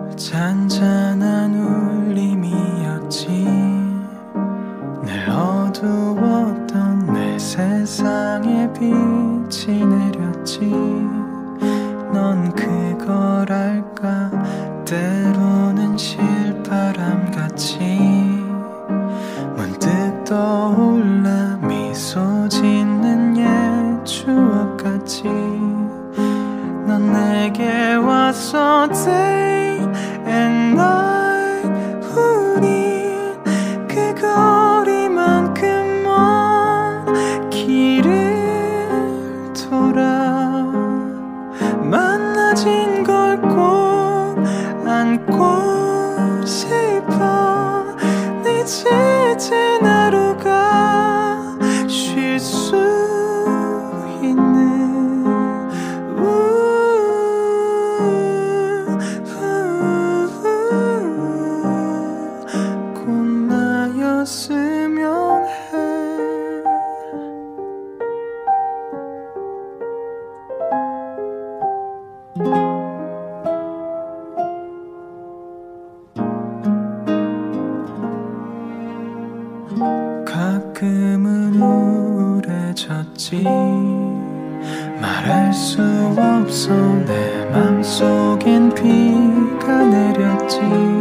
잔잔한 울림이었지. 늘 어두웠던 내 세상에 빛이 내렸지. 넌 그걸 알까? 때로는 실바람같이 문득 떠올라 미소 짓는 옛 추억같이 넌 내게 왔어 day and night. 우린 그 거리만큼 먼 길을 돌아 만나진 걸 꼭 안고 싶어. 늦어진 하루가 쉴 수 있는 꿈나였으면 해. 가끔은 우울해졌지. 말할 수 없어 내 맘속엔 비가 내렸지.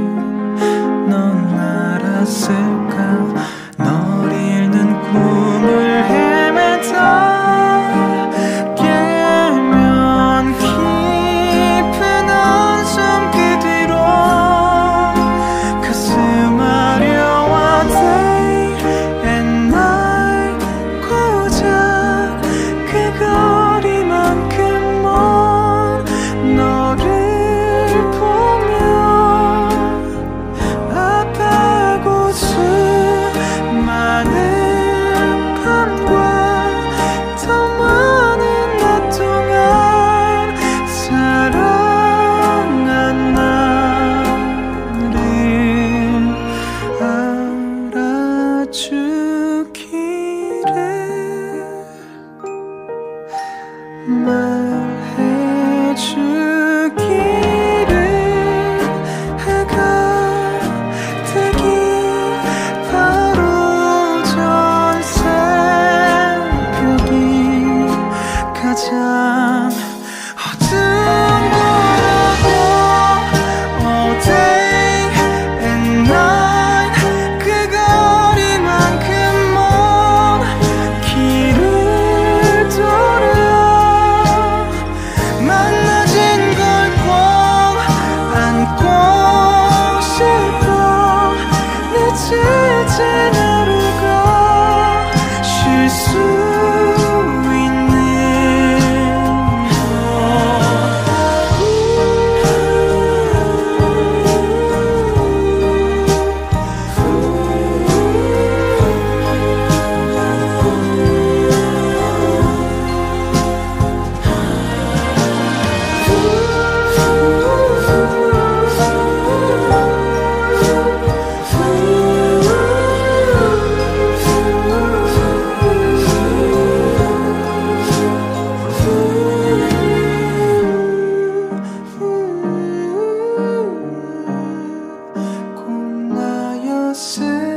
넌 알았을까? 널 잃는 꿈을 헤매다 깨면 깊은 한숨 그 뒤로 가슴 아려와 day and night. 고작 그 거리만큼 먼 너를 보며 아파하고 수많은 밤과 더 많은 낮 동안 사랑한 나를 알아주기를 말해주기를. 해가 뜨기 바로 전 새벽이 가장 어두운 거라고. All day and night. 그 거리만큼 먼 길을 돌아 만나진 걸 꼭 안고 싶어. 늦어진 하루가 쉴 수 있는 꿈나였을